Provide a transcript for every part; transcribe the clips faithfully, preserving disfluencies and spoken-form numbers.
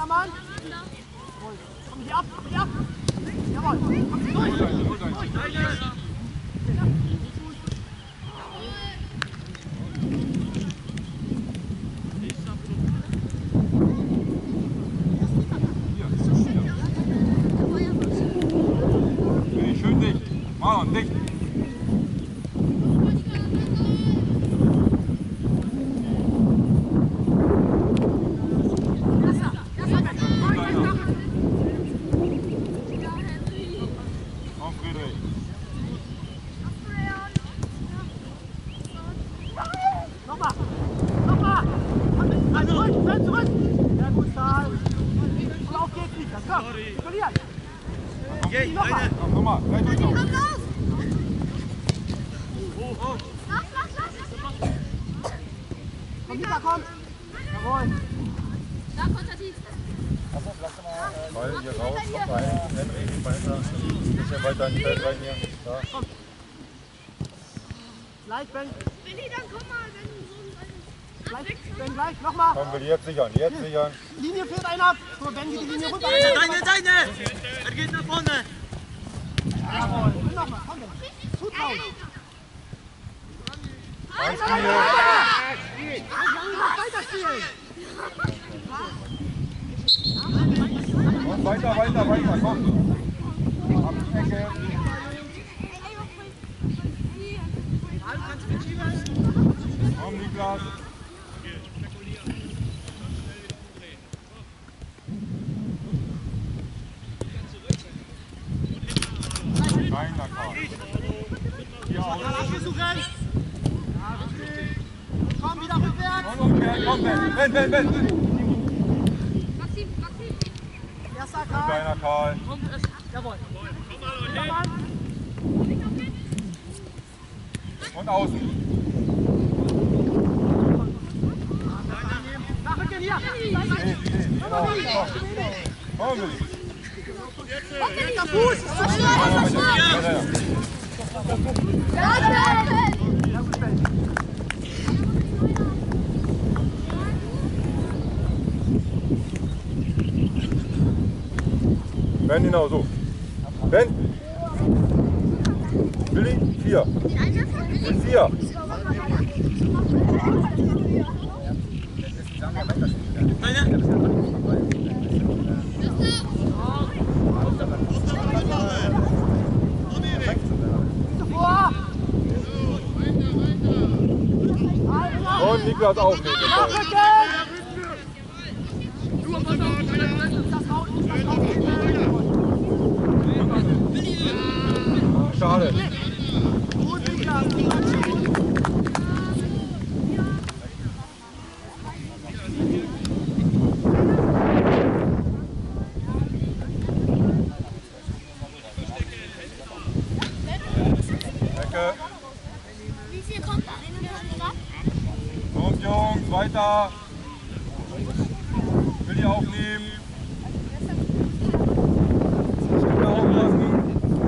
Mann. Komm hier ab, komm hier ab. Jawohl, komm hier durch. Durch, durch. Schön dicht. Marlon, dicht. Weiter ins Feld rein hier. Da. Gleich, Ben. Willi, dann komm mal, wenn du so ein... Gleich, Ben, gleich, nochmal. Komm, Willi, jetzt sichern, jetzt sichern. Linie fehlt einer. So, Ben, geht die Linie runter. Deine, deine! Er geht nach vorne. Jawohl, nochmal, komm, Ben. Zutrauen. Ein Spiel. Weiter spielen. Und weiter, weiter, weiter, komm. Ab die Ecke. Komm, Niklas. Keiner kann. Hier aus. Komm, wieder rückwärts. Und umkehren, komm, Ben, Ben, Ben, Ben. Maxim, Maxim. Erster Karl. Kleiner Karl. Jawohl. Und außen. Nachrücken hier. Stehen, stehen, genau. Komm, Willi. Der Fuß ist zu schnell. Ja, gut, Ben. Ben, genau so. Ben. Willi, vier. Vier. Und Niklas aufnehmen. Schade. Los, Jungs, weiter. Will die aufnehmen. Kinder auflassen.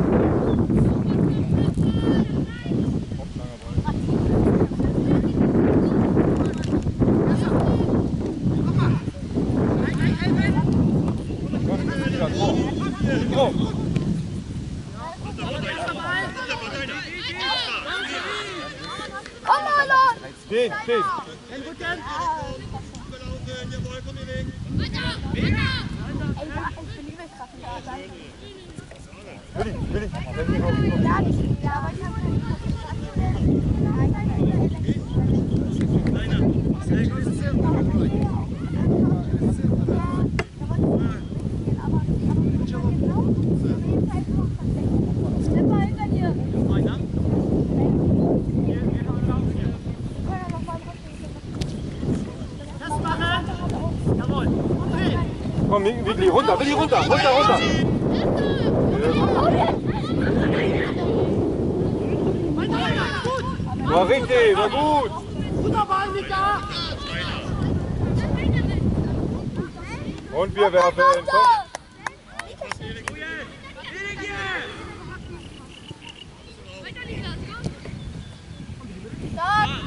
Stehen, stehen. Willi, Willi. Komm, Willi, runter, Willi, runter, runter, runter. War richtig, war gut. Guter Ball, Nika. Und wir werfen. Komm.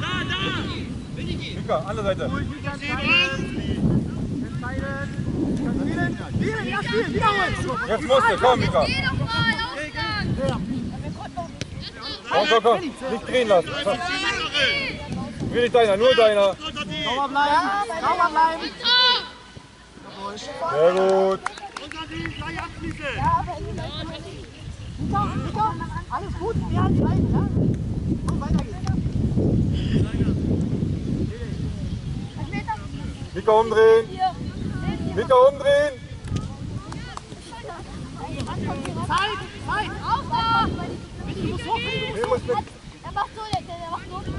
Mika, andere Seite. Entscheiden. Spielen, spielen, ja, spielen, wiederholen. Jetzt musst du, komm, Mika. Geh doch mal, Ausgang! Komm, komm, komm. Nicht drehen lassen. Komm. Will nicht deiner, nur deiner. Sauber bleiben, sauber bleiben. Sehr gut. Mika, Mika, alles gut, wir haben bleiben, ja? Und weiter geht's. Mika umdrehen. Mika umdrehen. Zeit, Zeit. Auf da! Ich muss hoch, Nee, muss mit. Er macht so, der, der macht so.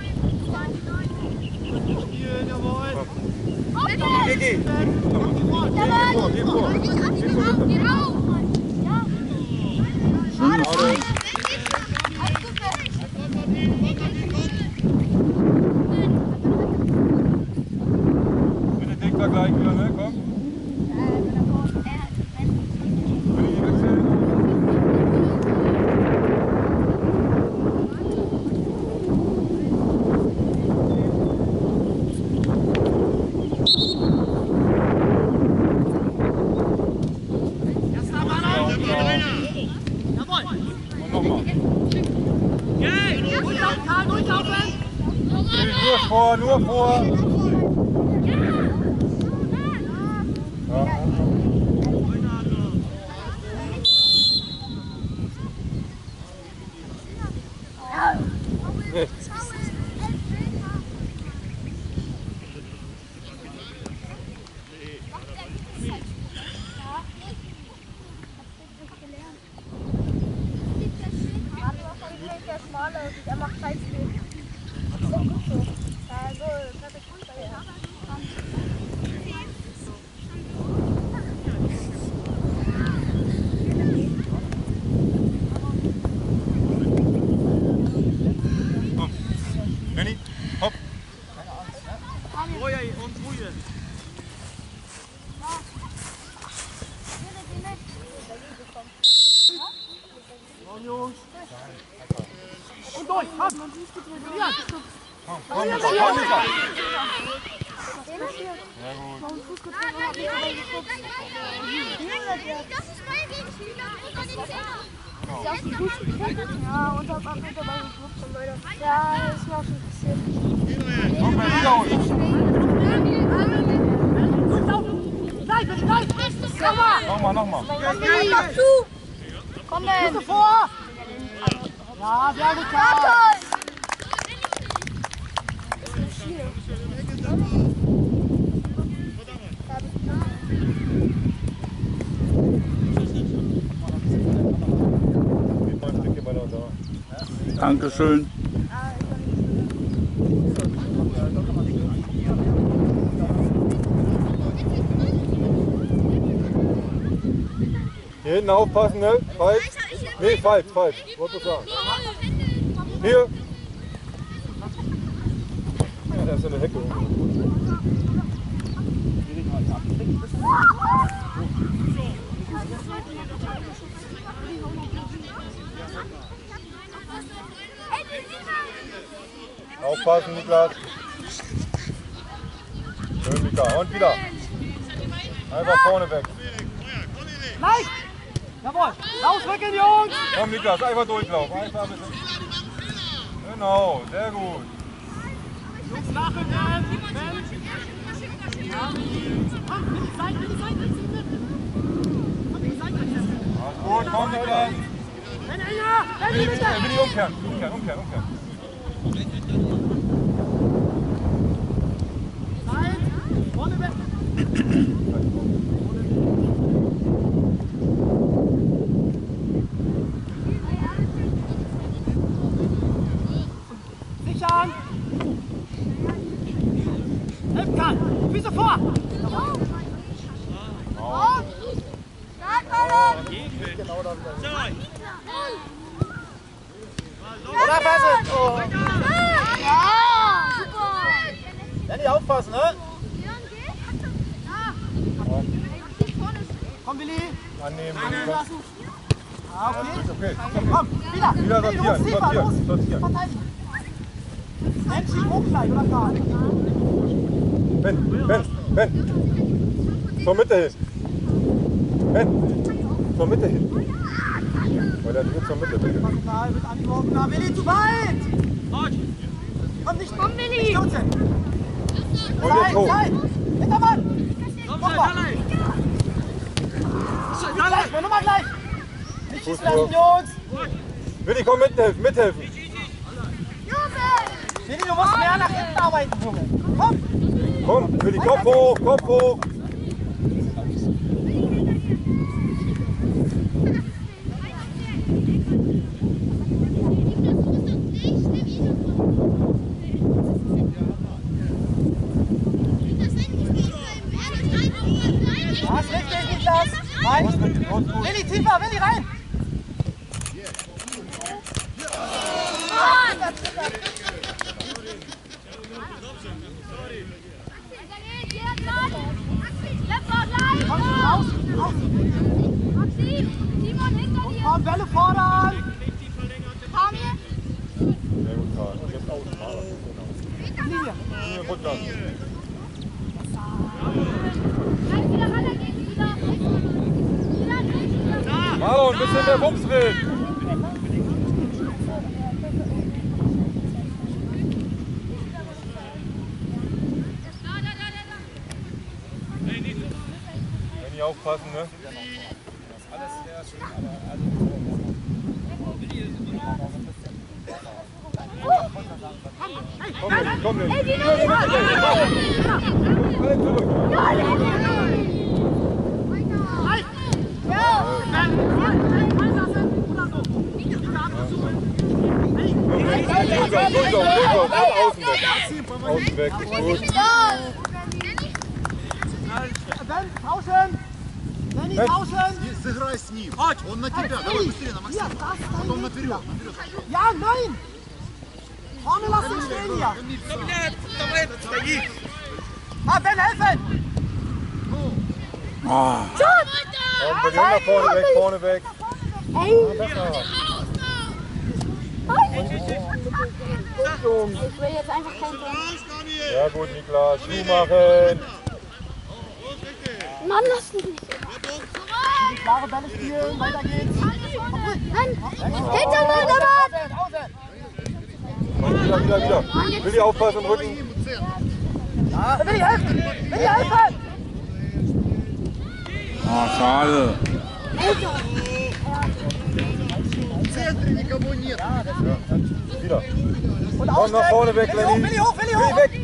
spielen, jawohl. Geh, geh. Geh vor, geh vor. Geh vor. Geh auf! Ja. Schade. Bitte dick da gleich wieder, ne? Komm. Will ich wechseln? Erster Mann auf. Jawohl. Und nochmal. Durchlaufen, Karl, durchlaufen. Nur vor, nur vor. Ja. Nee. Der Schmale, der macht Zeitspiel. Das ist auch gut so. Also, das ist gut, ja. Komm. Benni, hopp. Ruhe und Ruhe. Komm, Jungs. Und durch, komm. Ja. Komm, komm, Mika, komm, Mika. Das ist mein Gegenspieler. Und den Zehner. Ja, und hab auch mit dabei geguckt und Leute. Ja, ist mir auch schon passiert. Komm, Benni, wiederholen. Durchlaufen. Gleich, bitte, gleich. Nochmal. Nochmal, nochmal. Mach zu! Komm denn! Bitte vor. Ja, sehr gut, Karl. Dankeschön. Hier hinten aufpassen, ne? Falsch. Nee, falsch, falsch. Wollte ich sagen. Hier. Ja, da ist so eine Hecke. Aufpassen, Niklas. Schön, Mika. Und wieder. Einfach vorne weg. Gleich. Jawohl. Rausrücken, Jungs. Komm, Niklas, einfach durchlaufen. Einfach ein bisschen. Genau, sehr gut. Jungs, nachrücken. Ja. Komm, nimm die Seite, nimm die Seite. Komm, die Seite. Alles gut, komm, Leute. Wenn einer, wenn Will die ich bitte. will ich umkehren, umkehren, umkehren, umkehren. Zeit. Vorne weg. Sichern. Hilf Karl. Füße vor. Nachpassen. Oh. Ja! Super! Danny, aufpassen, ne? Komm, Willi. Annehmen, Lassen. Ah, okay. okay. Komm, wieder. Wieder Willi, sortieren, los, tiefer, sortieren, los. sortieren. Verteidigen. Menschen hoch gleich, oder Karl? Ben, Ben, Ben. Zur Mitte hin. Ben, zur Mitte hin. Weil der Dritt zur Mitte bitte. Pascal mit Antworten. Na, Willi, zu weit! Komm nicht, komm, Willi! Nicht unten! Und jetzt hoch. Zeit! Hintermann! Mach mal! Gleich, mal, nochmal gleich! Nicht schießen lassen, Jungs! Willi, komm mithelfen, mithelfen. Willi, du musst mehr nach hinten arbeiten, Junge! Komm! Komm, Willi, Kopf hoch, Kopf hoch. Das ist richtig, Niklas! Rein! Willi, tiefer, Willi, rein! Raus, raus! Komm, Bälle fordern! Sehr gut, Karl. Und jetzt außen. Linie! Linie runter. Marlon, ein bisschen mehr Wumms drin. Wenn die aufpassen, ne? Komm, Lenny, komm, Lenny. Alle zurück. Außen weg, ist gut. Ben, draußen! Lenny, draußen! Сыграй с ним. Он на тебя. Давай быстрее, на Максима. Потом наперед. наперед. Ja, nein! Vorne lass ihn stehen hier! Ah, Ben, helfen! Ah. Und Berlin nach vorne weg, vorne weg. Ey, Besser. ich will jetzt einfach kein Tor. Ja gut, Niklas, Schuh machen. Mann, lass mich nicht. Klare Bälle spielen, weiter geht's! Nein, hinter mir, der Mann! Außen! Wieder, wieder, wieder. Will die aufpassen im Rücken? Ja, will ich helfen! Will ich helfen! Ah, schade. В центре никого нет. Wieder. Und Komm nach vorne weg, Willi hoch, Lenny. Willi hoch, Willi Willi hoch! weg.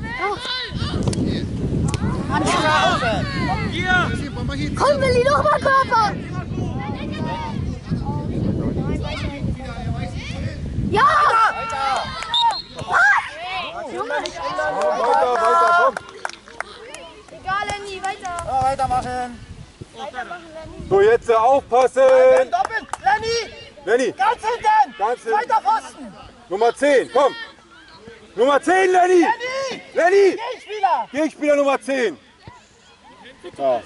Максим, помоги. Komm, Willi, noch mal Körper! Ja! Weiter, weiter, komm. Egal, Lenny, weiter. Ja, weitermachen! So, jetzt aufpassen. Ben, doppelt! Lenny! Lenny, Ganz hinten! Ganz hinten. Zweiter Pfosten! Nummer zehn, komm. Nummer zehn, Lenny. Lenny! Lenny. Gegenspieler! Gegenspieler Nummer zehn. Ja.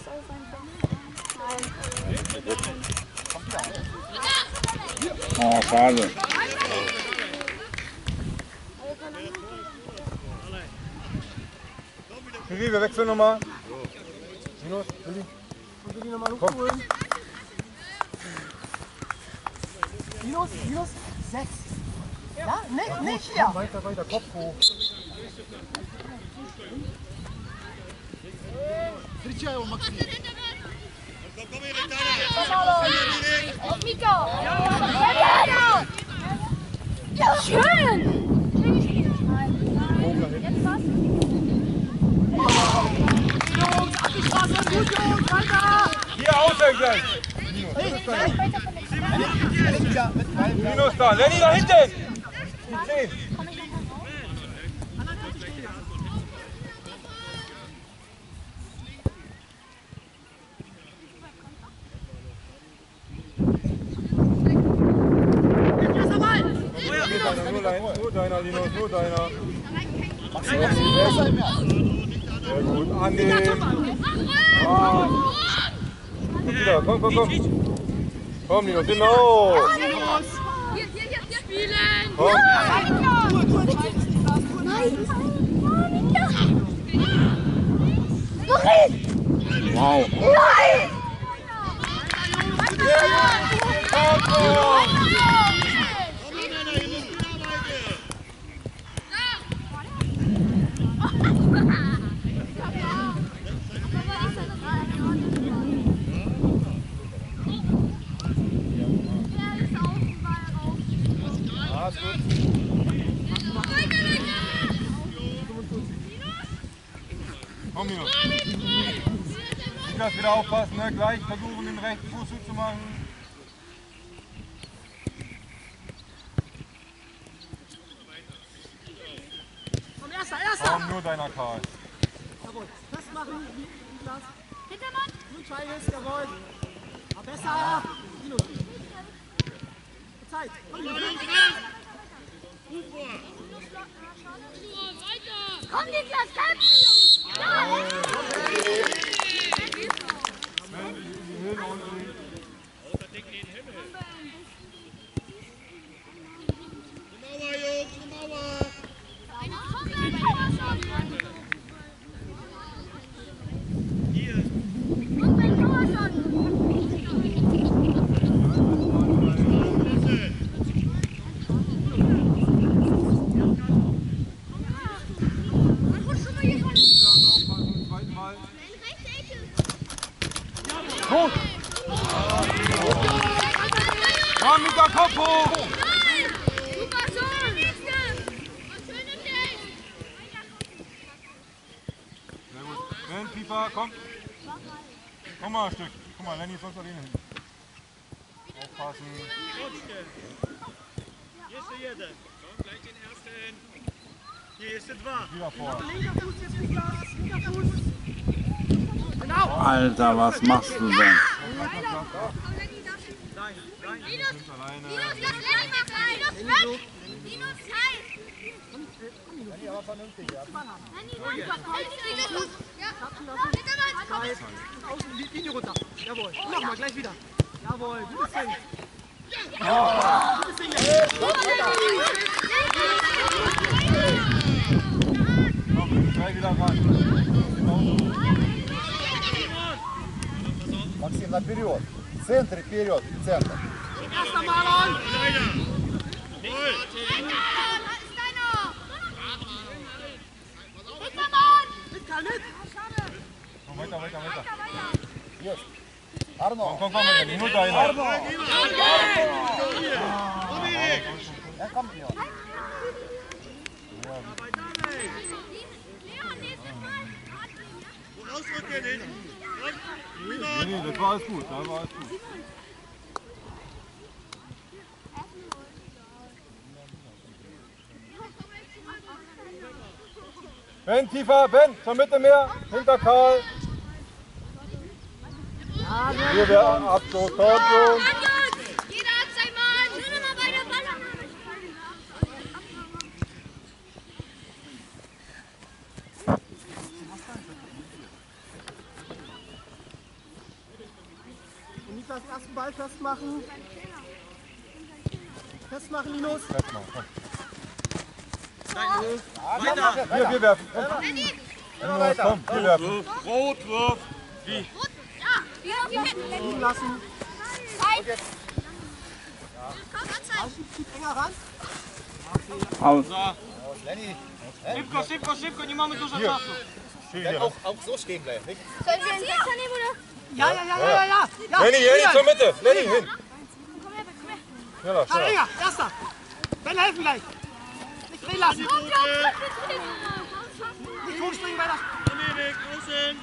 Oh, schade. Willi, wir wechseln nochmal. Minus, Willi. Und Willi nochmal Luft holen. Minus, minus sechs. Ja, nicht, nicht hier. Weiter, weiter, Kopf hoch. Встречай его, Максим. Auf Mika! Ja, schön! Jetzt was? Jungs, abgeschlossen, gut Jungs, weiter! Hier außen gleich. Minus da. Lenny, da hinten. Die zehn. Nur deiner, nur deiner, Linus, nur deiner. Sehr gut, annehmen. Ah. Gut wieder, komm, komm, komm. Komm, Linus, genau. Komm. Wow. Nein! Komm, Minus. Niklas, wieder aufpassen, ne? Gleich versuchen, den rechten Fuß zu machen. Komm, erster, erster! Komm, nur deiner Karl. Jawohl, festmachen, Niklas. Hintermann! Gut, Scheiß, jawohl. Ja, besser, ja. Minus. Zeit. Komm, Minus. Komm, Niklas, kämpf! Gut! Komm mit der Kopf hoch! Super, so, nächste! Sehr gut. Wenn, Pieper, komm! Komm mal ein Stück. Guck mal, Lenny ist sonst alleine hin. Aufpassen. Hier ist der Jede. Komm, gleich den ersten. Hier ist der Dva. Wieder vor. Linker Fuß jetzt, Niklas. Linker Fuß. Genau. Alter, was machst du denn? Nein, nein. Minus! Alleine. Minus, lass Lenny mal rein! Minus weg! Minus Zeit! Lenny, aber vernünftig, ja. Lenny, Mann! Ja! Hintermann, komm! Zeit. Außen, die Linie runter. Jawohl. Nochmal, gleich wieder. Jawohl, gutes Ding. Gutes Ding jetzt. Komm, gleich wieder ran. Максим, наперед. В центре, вперед, в центр. Erster Marlon. Mit Karl, mit. Komm, weiter, weiter, weiter. Есть. Арно. Komm, komm, komm, Lenny, nur deiner. Ja, komm hier. Ausrücken hin. Nee, nee, das war alles gut, das war alles gut. Ben, tiefer, Ben, zur Mitte mehr, hinter Karl. Hier der Abstoß, komm schon. Jeder hat sein Mann! Schön mal bei der Ball! Und Niklas, ersten Ball festmachen. Festmachen, Linus. Festmachen, komm. Weiter. Hier, wir werfen. Komm, Linus, komm, wir werfen. Rotwurf. Ja! Liegen lassen. Zeit! Zieht enger ran. Aus. Lenny, Szybko, szybko, szybko, nie mamy dużo Hier. czasu. Steh hier. auch, auch so stehen bleiben. Nicht? Sollen wir einen Sechser nehmen, oder? Ja, ja, ja, ja, ja, ja. ja. Lenny, Lenny, zur Mitte. Lenny, hin. Komm her, komm her. Schneller, Karl schneller. Enger, erster. Ben helfen gleich. Nicht drehen lassen. Komm, komm, Nicht hochspringen bei der Dominik, außen.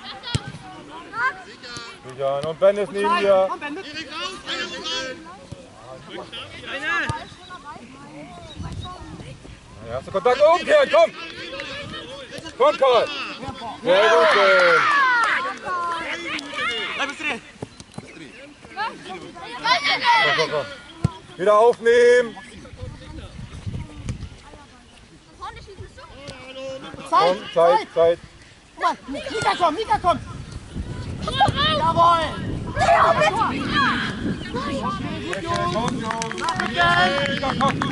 Sicher. Und Ben ist neben Zeit. dir. Komm, Ben, mit. Erik raus, einer raus. Eine. Ja, hast du Kontakt? Umkehren, komm! Komm, Karl! Sehr gut, Ben. Bleib bistri. Komm, komm, komm. Wieder aufnehmen. Zeit, Komm, Zeit, Zeit. Guck mal, Mika kommt, Mika kommt. Jawohl. Komm, Jungs. Wieder komm.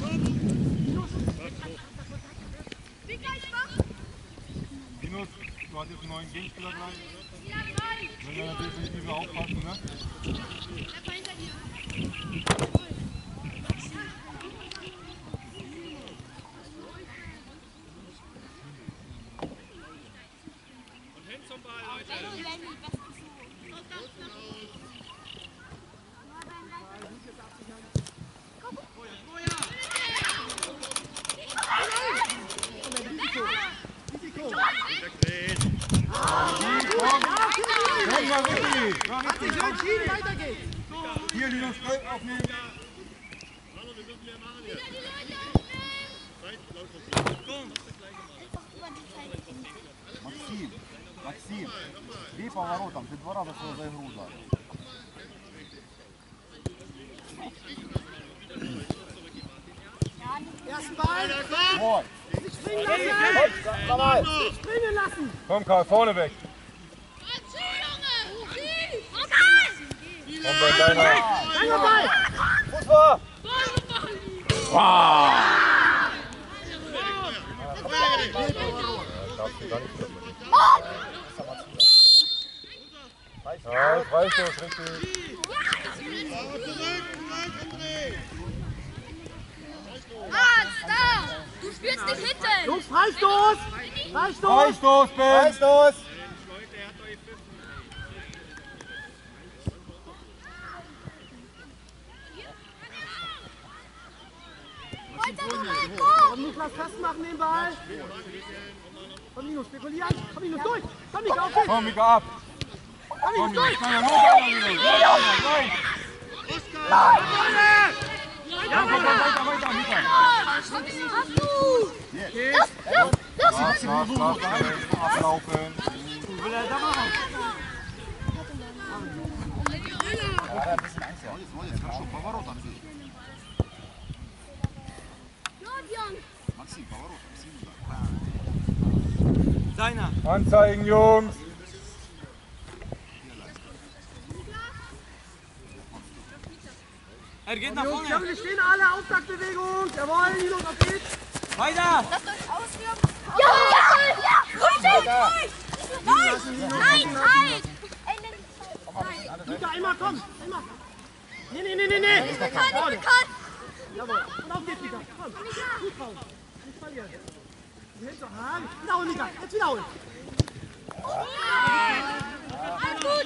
Minus. du hast jetzt einen neuen Gegenspieler dran. Wenn wir natürlich definitiv aufpassen, ne? Und hin zum Ball, Leute. War richtig, war Hat sich richtig. entschieden, weiter geht's. Hier, Linus, Streit aufnehmen. Максим, Максим, бей поворотом, ты два раза свою за игру удар. Ersten Ball. Ой, Nicht springen lassen. Nicht springen lassen. Komm, Karl, vorne weg. Komm, bei deiner. Langer Ball. Fuß vor! Ja, Freistoß, richtig. Du spielst nicht hinten! Jungs, Freistoß. Freistoß. Freistoß, Ben. Freistoß! Komm, Niklas, festmachen den Ball. Komm, Linus, spekulieren. Komm, Linus, durch. Komm, Niklas, auf dich. Komm, Mika, ab. Komm, Komm, Linus, Linus, durch. kann ja nur einer, Linus. Nur einer, nein. Ja, komm, komm, weiter, weiter, Mika. Lass, lass, lass, ablaufen. Will er da machen? Молодец, хорошо, поворотом здесь. Максим, поворотом, сильно. Seiner. Anzeigen, Jungs. Er geht nach vorne. Jungs, wir stehen alle. Auftaktbewegung. Jawohl, Linus, auf geht's. Weiter. Lasst euch ausführen! Ja! Ja! Ja! Ruhig! Ruhig! Nein! Nein! Mika, einmal, komm. Einmal. Nee, nee, nee, nee, nee. Ich bin bekannt! Ich bin bekannt! Jawohl. Und auf geht's, Mika. Komm. Gut drauf. Nicht verlieren. Die Hände haben. Wiederholen, Mika. Jetzt wiederholen. Alles gut!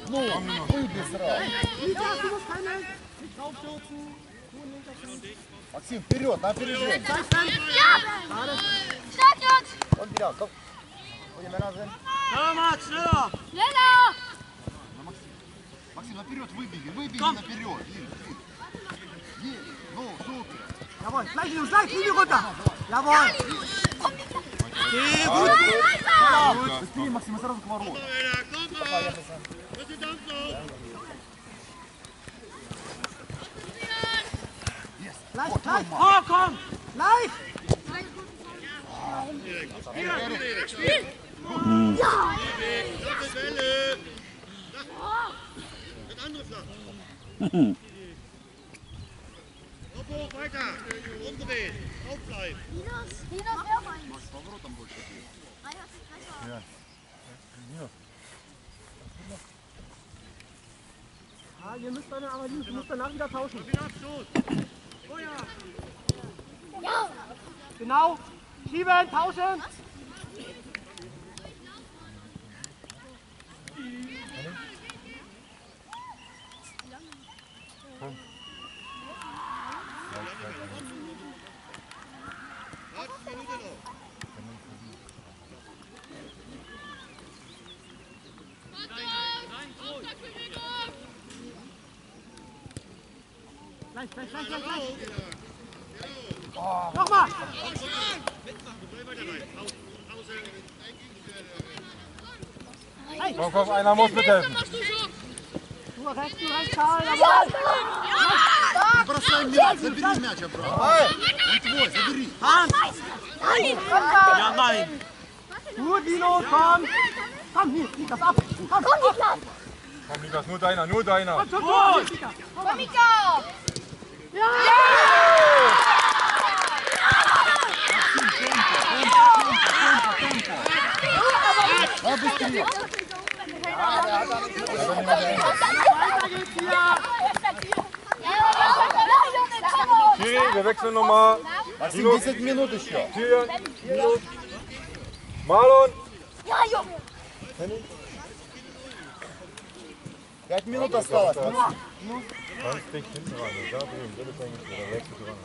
Mika, du musst keine. Nicht draufstürzen. Максим, вперед, на опережение. Ja! Stark, Jungs! Он вперед, стоп. Будем разом. Schneller, Max, schneller. Schneller! Максим, наперед выбеги, выбеги наперед. Есть, ну, супер. Jawohl, gleich, Linus, gleich. Linie runter. Jawohl. Okay, gut. Weiter! Быстрее, Максим, сразу к воротам. Gleich, gleich. Oh, komm. Gleich. Hoch, weiter. Umdrehen. Aufbleiben. Linus, Linus, wer meint? С поворотом больше. Ja, ihr müsst dann, aber Linus, du musst danach wieder tauschen. Ja! Genau. Schieben, tauschen. Gleich, gleich, gleich, gleich, gleich. Nochmal. Hey. Komm, komm, einer muss mithelfen. Du rechts, du rechts, Karl. Jawohl. Не бросай мяч, забери мяч обратно. Он твой, забери. Hans. Ja, nein. Gut, Linus, komm. Komm, hier, leg das ab. Komm, Komm, Niklas! Komm, Mika, nur deiner, nur deiner. komm, schon gut. Mika. Komm, Mika! Ja. Темпо, темпо, темпо, темпо. bist du hier. Schiri, wir wechseln nochmal. Максим, десять минут еще. Julian, Marlon. Пять минут осталось. Ganz dicht hinten ran. Da drüben, da ist eigentlich der letzte dran.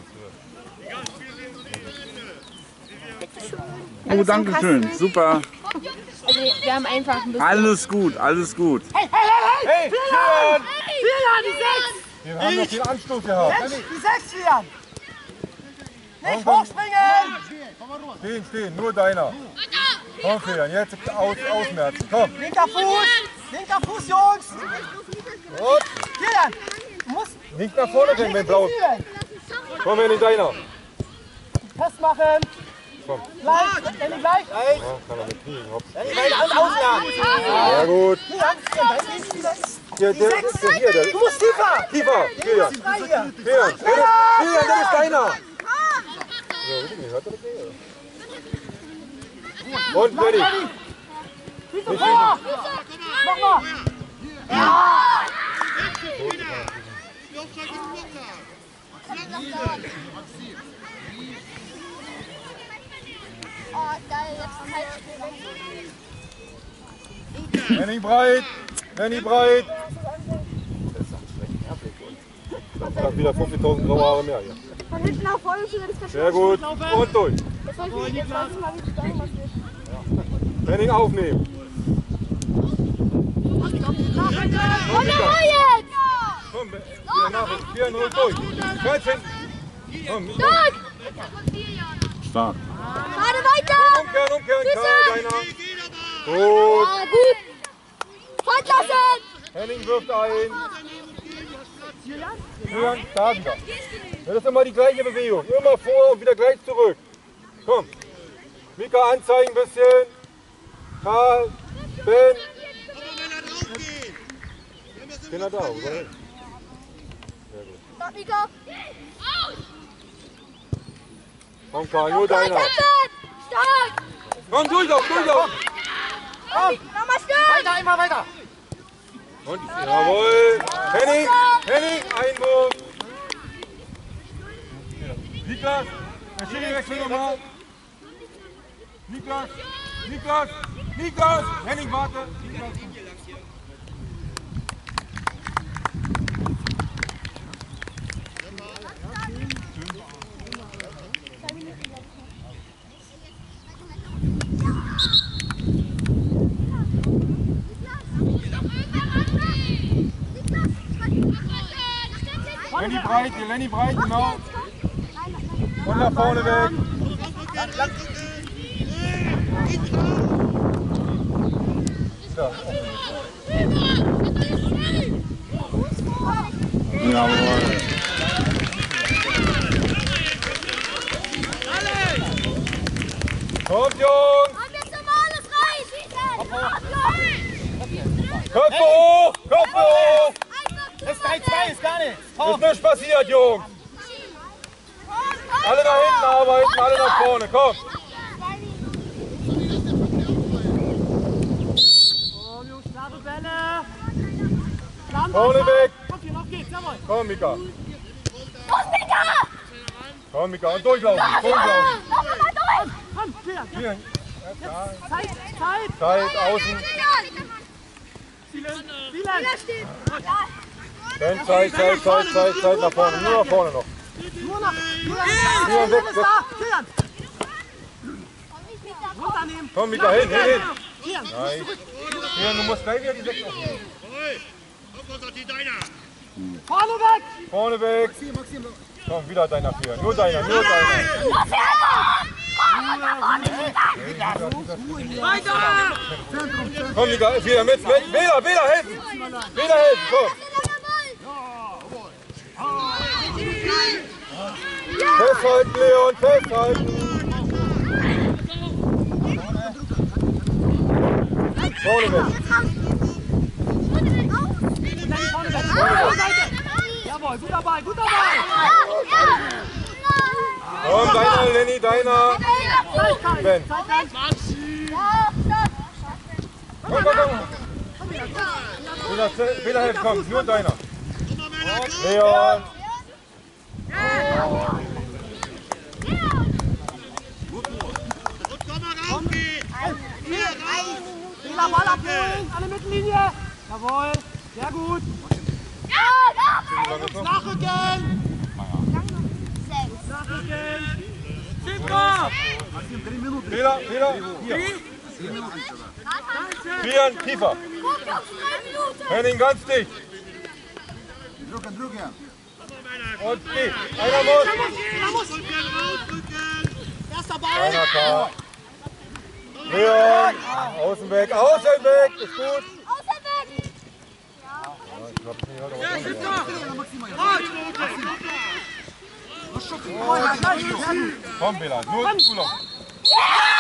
Oh, danke schön. Super. Also wir haben einfach ein bisschen... Alles gut, alles gut. Hey, Julian! Julian, die sechs! Wir haben noch viel Anstoß gehabt. Die sechs, Julian! Nicht hochspringen! Stehen, stehen, nur deiner. Komm, Julian, jetzt aus, ausmerzen. Komm. Linker Fuß! Linker Fuß, Jungs! Gut. Julian! Du musst Nicht nach vorne rennen, wenn blau. Komm, Henning, deiner. festmachen! Komm. Gleich! Henning, gleich! Ja, kann er nicht kriegen. Hopp. Henning, alles ausladen! Ja, gut. Julian, da ist nichts wieder. Der, der, der, der hier, der. Du musst tiefer! Tiefer, Julian. Frei hier! Julian, Julian, das ist deiner. Ja, weiß ich nicht, hört er das nicht? Und, ready. Tiefer vor! Nochmal! Oh, geil, jetzt Zeitspiel. Henning breit, Henning breit. Das hat wieder fünfzigtausend graue Haare mehr hier. Von hinten nach vorne zu das verschwunden. Sehr gut. Und durch. Jetzt weiß ich jetzt weiß ich mal, wie die Stange was wird. Henning aufnehmen. Und der jetzt! Komm, wieder nach. Wieder null durch. dreizehn. Komm, komm. Stark. Gerade weiter! Umkehren, umkehren. Karl, deiner. Gut. Ah, gut! Hand lassen! Henning wirft ein. Julian, da wieder. Das ist immer die gleiche Bewegung. Immer vor und wieder gleich zurück. Komm. Mika anzeigen ein bisschen. Karl, Ben. Bin er da, oder? Sehr gut. Stop, Nico! Komm Karl, nur deiner. Stark! Komm, Durchlauf, Durchlauf. Komm! Nochmal stark! Weiter, immer weiter! Und, jawohl. Henning, Henning, Einwurf. Niklas, der Schiri wechselt nochmal. Niklas, Niklas, Niklas. Henning, warte. Niklas. Lenny breit, die Lenny breit, genau. Und nach vorne weg. Ja. Jawohl. Kommt, Jungs! Köpfe hoch! Köpfe hoch! Das ist drei zwei, ist gar nichts! Ist nichts passiert, Jungs! Alle da hinten arbeiten, alle nach vorne, komm! Komm, Jungs, klare Bälle! Vorne weg! Kommt hier, noch geht's, jawohl! Komm, Mika! Los, Mika! Komm, Mika, und durchlaufen! Durchlaufen! Komm mal durch! Komm, Julian! Hier, ja, Zeit, Zeit! Zeit, außen! Vielen! Ben, Zeit, Zeit, Zeit, Zeit, Zeit, nach vorne, nur nach vorne noch! Nur noch! Julian, Julian, weg, ist weg. da! Julian! Runternehmen! Komm, Mika, hin, hin, hin! Julian! Nein! Julian, du musst gleich wieder die sechs aufnehmen! Vorne weg! Vorne weg! Komm, wieder deiner vier. Nur deiner, nur deiner. Weiter! Komm, Mika, wieder mit, mit. Wähler, Wähler, helfen! Wähler, helfen, komm! Festhalten, Leon, festhalten! Vorne weg! Vorne weg! Jawohl, guter Ball, guter Ball! Komm, deiner, Lenny, deiner! Ben! komm, komm. Fehler, Fehler hilft, komm, nur deiner. Leon. Und komm mal rauf, geh! Hier, rauf! Fehler, Ball abholen, alle Mittellinie. Jawohl, sehr gut. Nachrücken. Nachrücken. Super. Fehler, Fehler, hier. Vieren, tiefer. Henning, ganz dicht. Drücken, drücken. Und geh. Einer muss. Einer muss. Rücken, rausrücken! Erster Ball. Einer kann. Leon, außen weg, außen weg, ist gut. Ja, stimmt doch. Komm, Bela, nur Zulauf.